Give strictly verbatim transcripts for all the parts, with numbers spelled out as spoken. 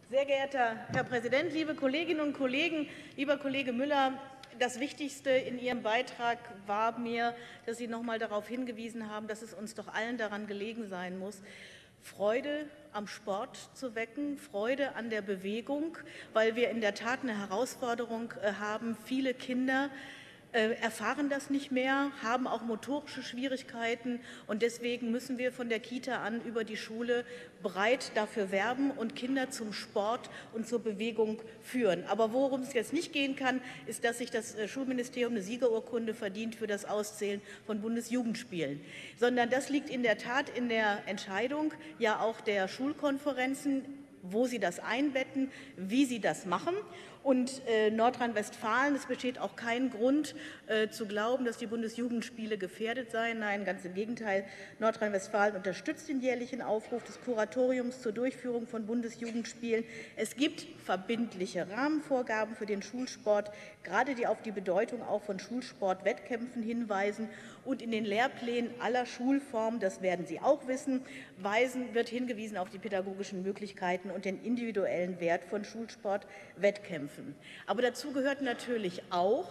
Sehr geehrter Herr Präsident, liebe Kolleginnen und Kollegen, lieber Kollege Müller! Das Wichtigste in Ihrem Beitrag war mir, dass Sie noch einmal darauf hingewiesen haben, dass es uns doch allen daran gelegen sein muss, Freude am Sport zu wecken, Freude an der Bewegung, weil wir in der Tat eine Herausforderung haben. Viele Kinder erfahren das nicht mehr, haben auch motorische Schwierigkeiten, und deswegen müssen wir von der Kita an über die Schule breit dafür werben und Kinder zum Sport und zur Bewegung führen. Aber worum es jetzt nicht gehen kann, ist, dass sich das Schulministerium eine Siegerurkunde verdient für das Auszählen von Bundesjugendspielen, sondern das liegt in der Tat in der Entscheidung ja auch der Schulkonferenzen, wo sie das einbetten, wie sie das machen. Und äh, Nordrhein-Westfalen, es besteht auch kein Grund äh, zu glauben, dass die Bundesjugendspiele gefährdet seien. Nein, ganz im Gegenteil. Nordrhein-Westfalen unterstützt den jährlichen Aufruf des Kuratoriums zur Durchführung von Bundesjugendspielen. Es gibt verbindliche Rahmenvorgaben für den Schulsport, gerade die auf die Bedeutung auch von Schulsportwettkämpfen hinweisen. Und in den Lehrplänen aller Schulformen, das werden Sie auch wissen, weisen, wird hingewiesen auf die pädagogischen Möglichkeiten und den individuellen Wert von Schulsportwettkämpfen. Aber dazu gehört natürlich auch,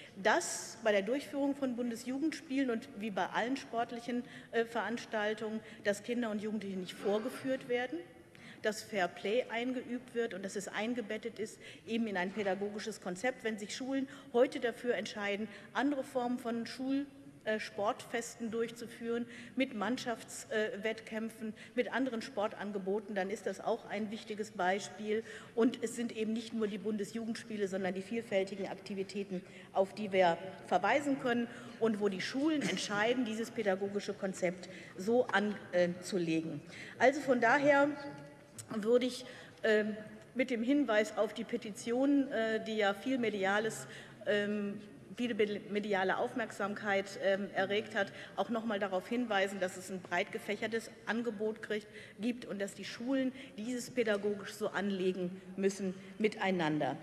dass bei der Durchführung von Bundesjugendspielen und wie bei allen sportlichen äh, Veranstaltungen, dass Kinder und Jugendliche nicht vorgeführt werden, dass Fair Play eingeübt wird und dass es eingebettet ist eben in ein pädagogisches Konzept. Wenn sich Schulen heute dafür entscheiden, andere Formen von Schul Sportfesten durchzuführen, mit Mannschaftswettkämpfen, mit anderen Sportangeboten, dann ist das auch ein wichtiges Beispiel. Und es sind eben nicht nur die Bundesjugendspiele, sondern die vielfältigen Aktivitäten, auf die wir verweisen können und wo die Schulen entscheiden, dieses pädagogische Konzept so anzulegen. Also von daher würde ich mit dem Hinweis auf die Petition, die ja viel mediales viele mediale Aufmerksamkeit äh, erregt hat, auch noch mal darauf hinweisen, dass es ein breit gefächertes Angebot kriegt, gibt und dass die Schulen dieses pädagogisch so anlegen müssen miteinander.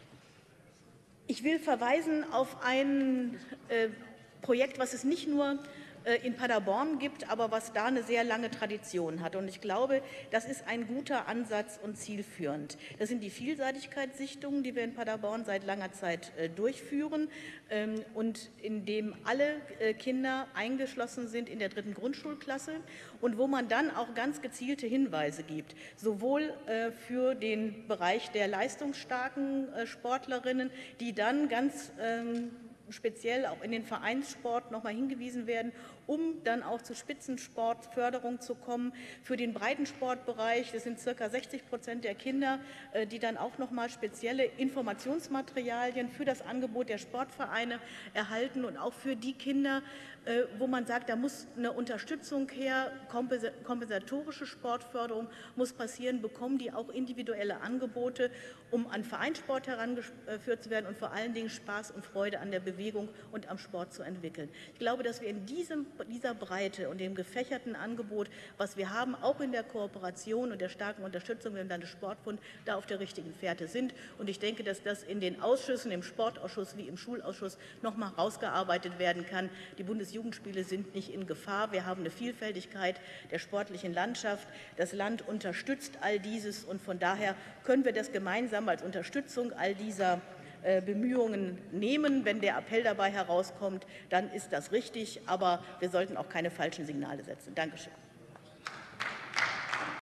Ich will verweisen auf ein äh, Projekt, was es nicht nur in Paderborn gibt, aber was da eine sehr lange Tradition hat. Und ich glaube, das ist ein guter Ansatz und zielführend. Das sind die Vielseitigkeitssichtungen, die wir in Paderborn seit langer Zeit durchführen und in dem alle Kinder eingeschlossen sind in der dritten Grundschulklasse und wo man dann auch ganz gezielte Hinweise gibt, sowohl für den Bereich der leistungsstarken Sportlerinnen, die dann ganz speziell auch in den Vereinssport noch mal hingewiesen werden, um dann auch zu Spitzensportförderung zu kommen. Für den Breitensportbereich, das sind circa sechzig Prozent der Kinder, die dann auch noch mal spezielle Informationsmaterialien für das Angebot der Sportvereine erhalten und auch für die Kinder, wo man sagt, da muss eine Unterstützung her, kompensatorische Sportförderung muss passieren, bekommen die auch individuelle Angebote, um an Vereinssport herangeführt zu werden und vor allen Dingen Spaß und Freude an der Bewegung und am Sport zu entwickeln. Ich glaube, dass wir in diesem, dieser Breite und dem gefächerten Angebot, was wir haben, auch in der Kooperation und der starken Unterstützung mit dem Landessportbund, da auf der richtigen Fährte sind. Und ich denke, dass das in den Ausschüssen, im Sportausschuss wie im Schulausschuss, noch mal rausgearbeitet werden kann. Die Bundesjugendspiele sind nicht in Gefahr. Wir haben eine Vielfältigkeit der sportlichen Landschaft. Das Land unterstützt all dieses, und von daher können wir das gemeinsam als Unterstützung all dieser Bemühungen nehmen. Wenn der Appell dabei herauskommt, dann ist das richtig, aber wir sollten auch keine falschen Signale setzen. Dankeschön.